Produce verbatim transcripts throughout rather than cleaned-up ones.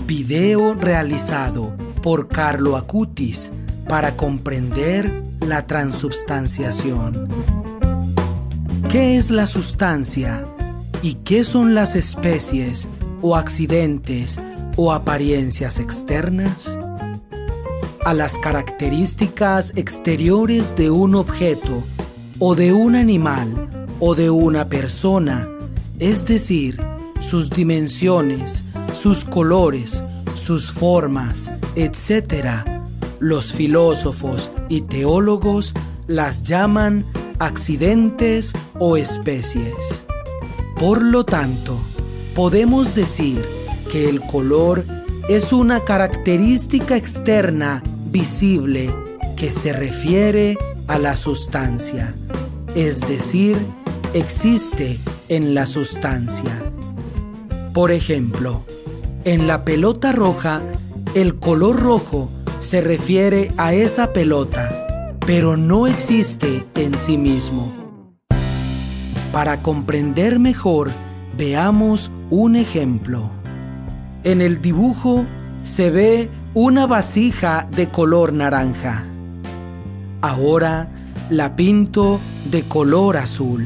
Video realizado por Carlo Acutis para comprender la transubstanciación. ¿Qué es la sustancia y qué son las especies o accidentes o apariencias externas? A las características exteriores de un objeto o de un animal o de una persona, es decir, sus dimensiones, sus colores, sus formas, etcétera, los filósofos y teólogos las llaman accidentes o especies. Por lo tanto, podemos decir que el color es una característica externa visible que se refiere a la sustancia, es decir, existe en la sustancia. Por ejemplo, en la pelota roja, el color rojo se refiere a esa pelota, pero no existe en sí mismo. Para comprender mejor, veamos un ejemplo. En el dibujo se ve una vasija de color naranja. Ahora la pinto de color azul.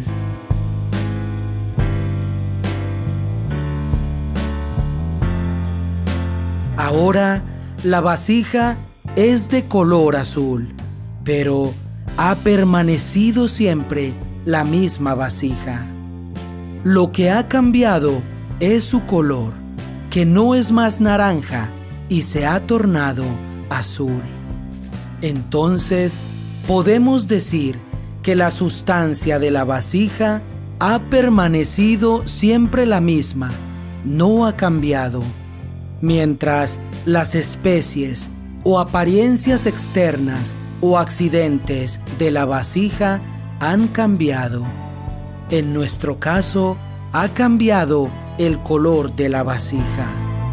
Ahora la vasija es de color azul, pero ha permanecido siempre la misma vasija. Lo que ha cambiado es su color, que no es más naranja y se ha tornado azul. Entonces, podemos decir que la sustancia de la vasija ha permanecido siempre la misma, no ha cambiado, mientras las especies o apariencias externas o accidentes de la vasija han cambiado. En nuestro caso, ha cambiado el color de la vasija.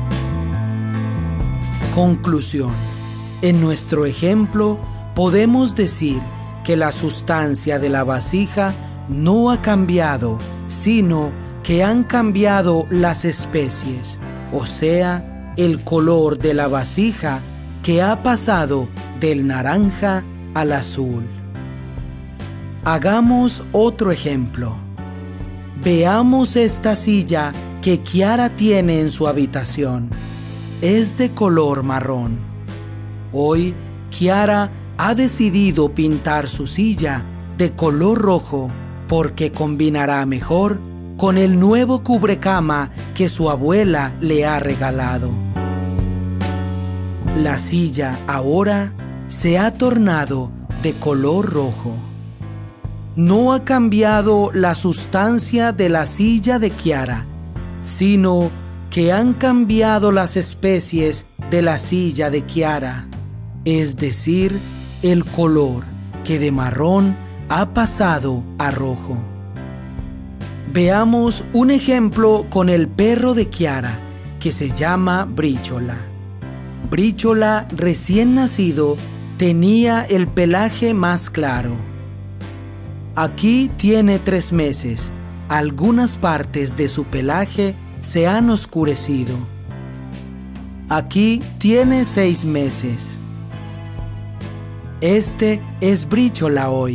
Conclusión. En nuestro ejemplo, podemos decir que la sustancia de la vasija no ha cambiado, sino que han cambiado las especies, o sea, el color de la vasija que ha pasado del naranja al azul. Hagamos otro ejemplo. Veamos esta silla que Chiara tiene en su habitación. Es de color marrón. Hoy, Chiara ha decidido pintar su silla de color rojo porque combinará mejor con el nuevo cubrecama que su abuela le ha regalado. La silla ahora se ha tornado de color rojo. No ha cambiado la sustancia de la silla de Chiara, sino que han cambiado las especies de la silla de Chiara, es decir, el color que de marrón ha pasado a rojo. Veamos un ejemplo con el perro de Chiara, que se llama Briciola. Briciola, recién nacido, tenía el pelaje más claro. Aquí tiene tres meses. Algunas partes de su pelaje se han oscurecido. Aquí tiene seis meses. Este es Briciola hoy.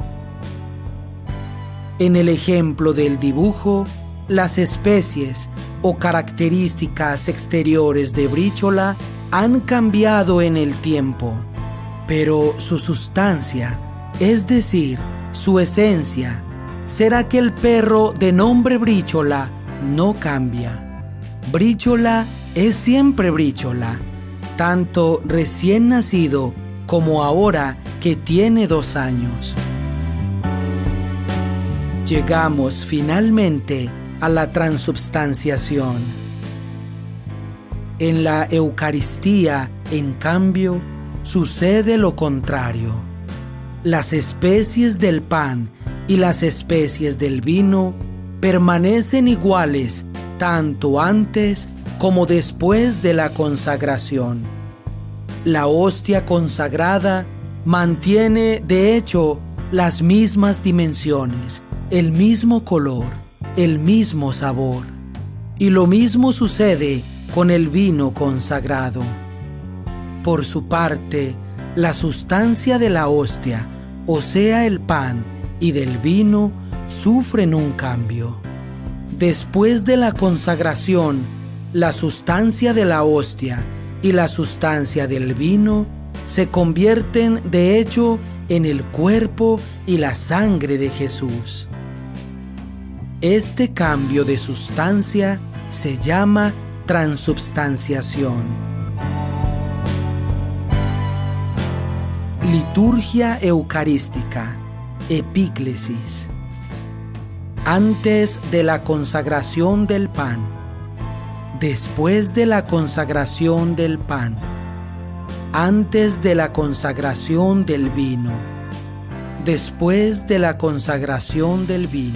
En el ejemplo del dibujo, las especies o características exteriores de Briciola han cambiado en el tiempo, pero su sustancia, es decir, su esencia, será que el perro de nombre Briciola no cambia. Briciola es siempre Briciola, tanto recién nacido como ahora que tiene dos años. Llegamos finalmente a la transubstanciación. En la Eucaristía, en cambio, sucede lo contrario. Las especies del pan y las especies del vino permanecen iguales tanto antes como después de la consagración. La hostia consagrada mantiene, de hecho, las mismas dimensiones, el mismo color, el mismo sabor. Y lo mismo sucede con el vino consagrado. Por su parte, la sustancia de la hostia, o sea el pan, y del vino, sufren un cambio. Después de la consagración, la sustancia de la hostia y la sustancia del vino se convierten de hecho en el cuerpo y la sangre de Jesús. Este cambio de sustancia se llama transubstanciación. Liturgia eucarística, epíclesis. Antes de la consagración del pan, después de la consagración del pan, antes de la consagración del vino, después de la consagración del vino.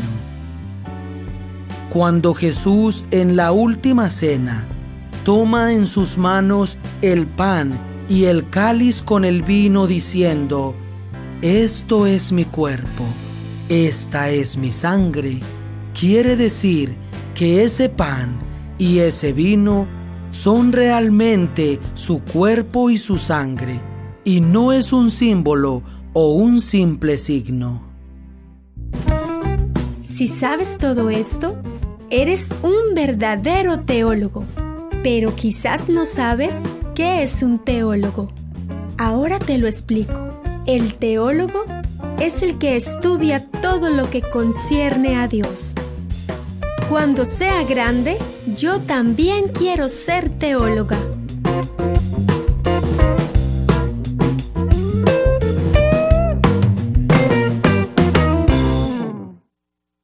Cuando Jesús en la última cena toma en sus manos el pan y el cáliz con el vino diciendo: esto es mi cuerpo, esta es mi sangre, quiere decir que ese pan y ese vino son realmente su cuerpo y su sangre, y no es un símbolo o un simple signo. Si sabes todo esto, eres un verdadero teólogo, pero quizás no sabes qué es un teólogo. Ahora te lo explico. El teólogo es el que estudia todo lo que concierne a Dios. Cuando sea grande, yo también quiero ser teóloga.